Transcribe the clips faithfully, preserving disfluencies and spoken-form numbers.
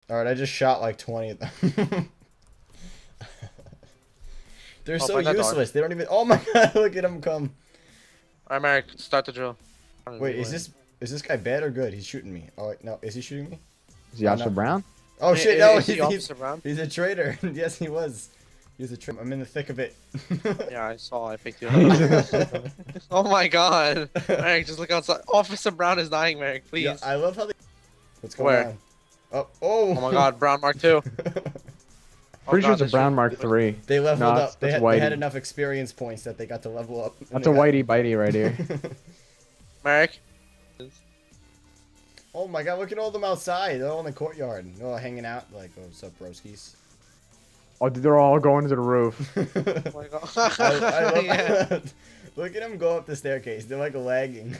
Alright, I just shot like twenty of them. They're Oh, so find that door. useless. They don't even. Oh my god! Look at them come. Alright, Merrick, start the drill. Wait, is this is this guy bad or good? He's shooting me. Oh wait, no, is he shooting me? Is he Officer no. Brown? Oh Is- shit! is- No, is he he's, he's, Officer Brown? he's a traitor. Yes, he was. He's a traitor. I'm in the thick of it. Yeah, I saw. I picked you up. Oh my god. Merrick, just look outside. Officer Brown is dying, Merrick, please. Yeah, I love how they. What's going Where? on? Oh, oh. Oh my god, Brown Mark two. Oh Pretty sure god, it's a this Brown shit- Mark three. They leveled No, up. that's- They that's had, they had Whitey. enough experience points that they got to level up. and That's they a got- whitey bitey right here. Merrick. Oh my god! Look at all them outside. They're all in the courtyard. They're all hanging out. Like, oh, what's up, broskies? Oh, they're all going to the roof. Oh my god. I, I love Yeah. Look at them go up the staircase. They're like lagging.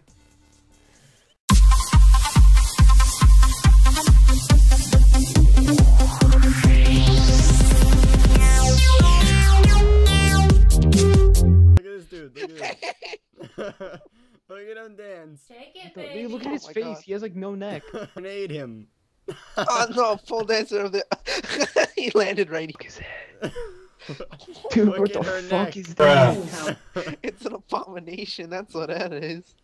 Look at this dude. Look at him. Look at him dance. Take it, Dude, baby. look at his Oh my face. God. He has like no neck. Grenade him. Oh no, full dancer of the. He landed right here. Dude, Look what at the her fuck neck. is that? It's an abomination, that's what that is.